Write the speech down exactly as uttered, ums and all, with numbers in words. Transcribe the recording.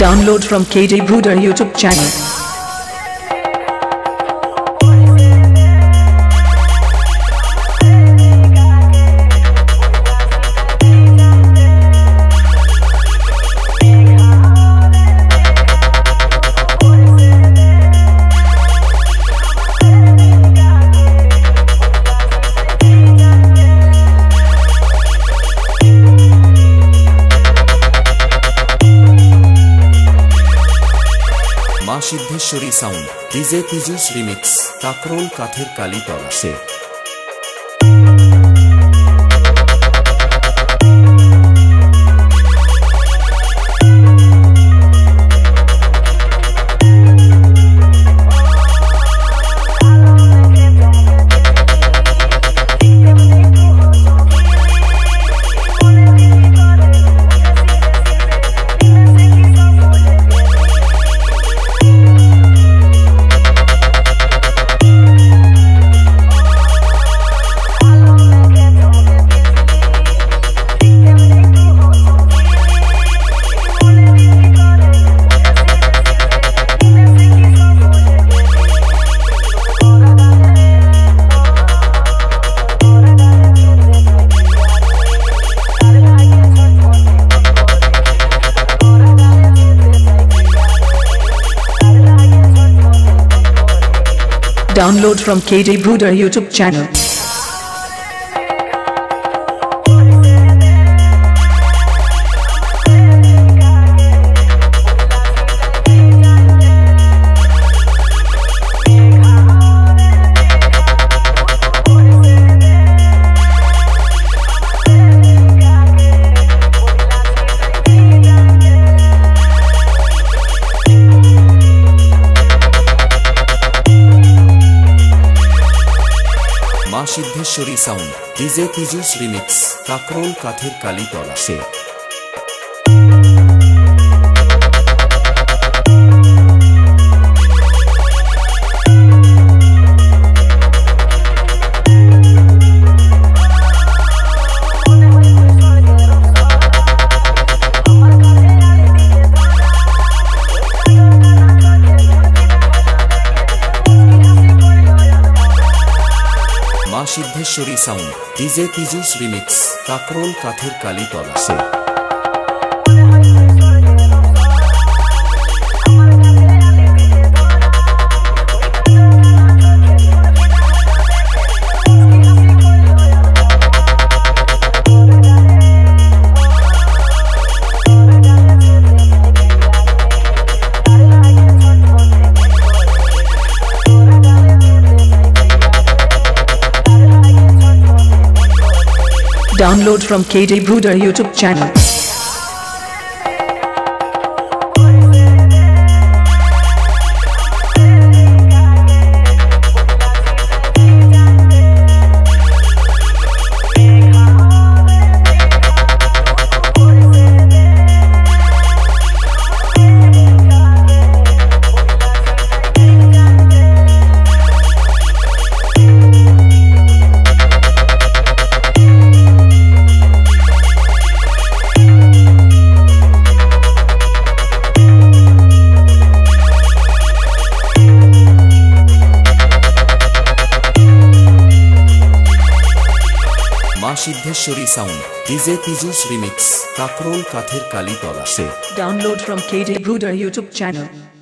Download from K J Bruder YouTube channel. Maa Siddheshwari sound DJ Pijush remix काकरोल काठेर काली तला से Download from K J Bruder YouTube channel. Maa Siddheshwari sound DJ Pijush remix काकरोल काठेर काली तला से Maa Siddheshwari sound DJ Pijush remix काकरोल काठेर काली तला से Download from K J Bruder YouTube channel. Maa Siddheshwari sound DJ Pijush remix काकरोल काठेर काली तला से Download from K J Bruder YouTube channel.